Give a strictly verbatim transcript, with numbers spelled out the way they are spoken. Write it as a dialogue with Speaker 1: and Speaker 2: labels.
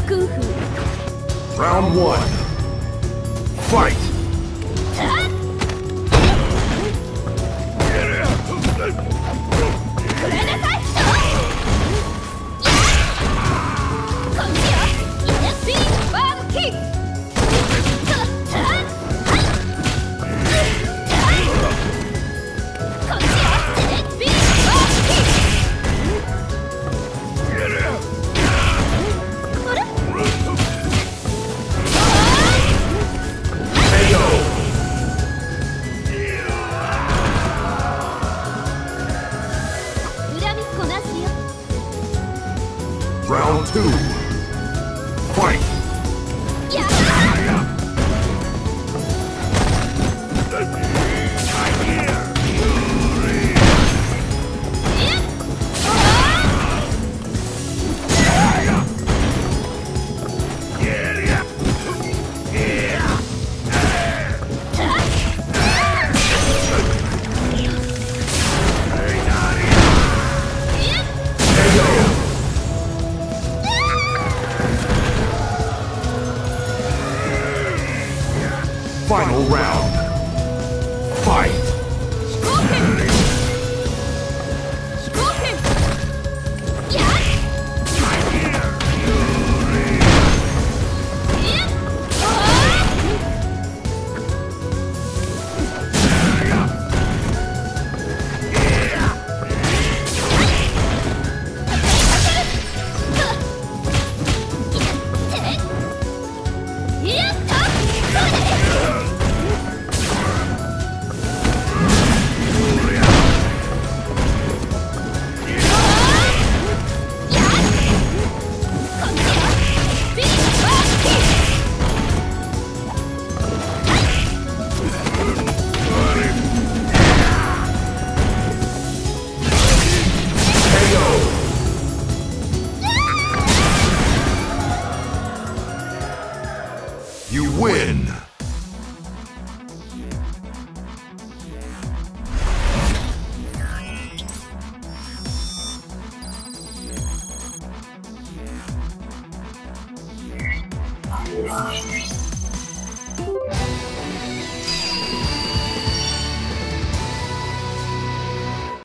Speaker 1: 空風
Speaker 2: Round one. Fight.
Speaker 1: ごめんなさい。こっちよ。ビーバームキック。こっちよ。ビーバームキック。あれ？ 恨みっこなしよ。
Speaker 2: Round two. Fight.
Speaker 1: やっ
Speaker 2: Final round. Fight.
Speaker 1: 飛行剣飛行剣やっ
Speaker 2: You win.
Speaker 3: Wow.